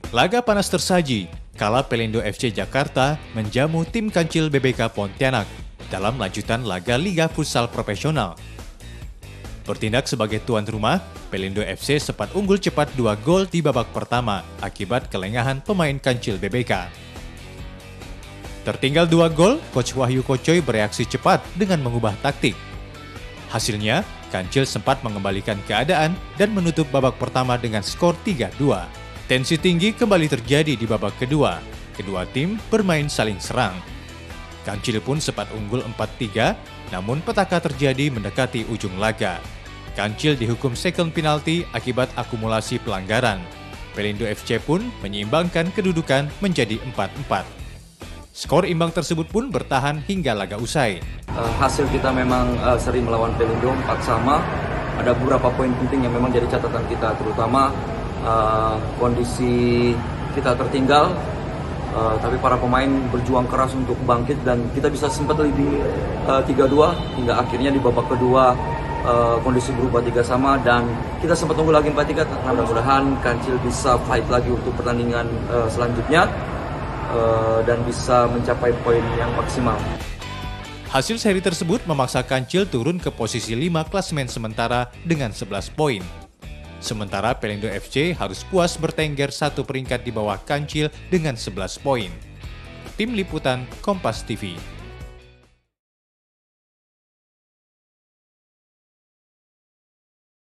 Laga panas tersaji, kala Pelindo FC Jakarta menjamu tim Kancil BBK Pontianak dalam lanjutan laga Liga Futsal Profesional. Bertindak sebagai tuan rumah, Pelindo FC sempat unggul cepat 2 gol di babak pertama akibat kelengahan pemain Kancil BBK. Tertinggal 2 gol, Coach Wahyu Kocoy bereaksi cepat dengan mengubah taktik. Hasilnya, Kancil sempat mengembalikan keadaan dan menutup babak pertama dengan skor 3-2. Tensi tinggi kembali terjadi di babak kedua. Kedua tim bermain saling serang. Kancil pun sempat unggul 4-3, namun petaka terjadi mendekati ujung laga. Kancil dihukum second penalti akibat akumulasi pelanggaran. Pelindo FC pun menyeimbangkan kedudukan menjadi 4-4. Skor imbang tersebut pun bertahan hingga laga usai. Hasil kita memang seri melawan Pelindo 4-sama. Ada beberapa poin penting yang memang jadi catatan kita, terutama kondisi kita tertinggal, tapi para pemain berjuang keras untuk bangkit dan kita bisa sempat leading 3-2 hingga akhirnya di babak kedua kondisi berubah 3-sama dan kita sempat tunggu lagi 4-3. Mudah-mudahan Kancil bisa fight lagi untuk pertandingan selanjutnya dan bisa mencapai poin yang maksimal. Hasil seri tersebut memaksa Kancil turun ke posisi 5 klasemen sementara dengan 11 poin. Sementara Pelindo FC harus puas bertengger 1 peringkat di bawah Kancil dengan 11 poin. Tim Liputan Kompas TV.